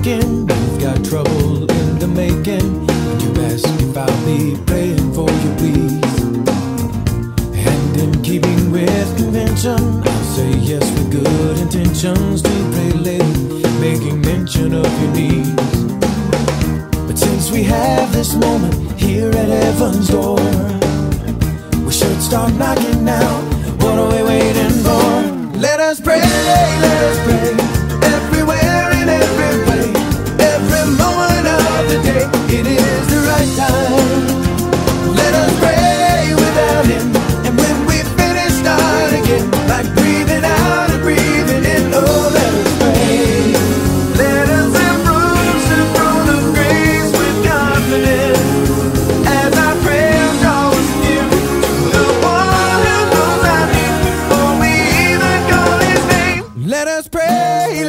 thinking you've got trouble in the making. You ask if I'll be praying for your peace, and in keeping with convention, I'll say yes with good intentions to pray lady, making mention of your needs. But since we have this moment here at heaven's door, we should start knocking now. What are we waiting for? Let us pray, let us pray, everywhere in every way, every moment of the day. It is the right time. Let us pray without him, and when we finish, start again, like breathing out and breathing in. Oh, let us pray. Let us approach the throne of grace with confidence, as our prayers draw us near to the one who knows our need, for we even call his name. Let us pray.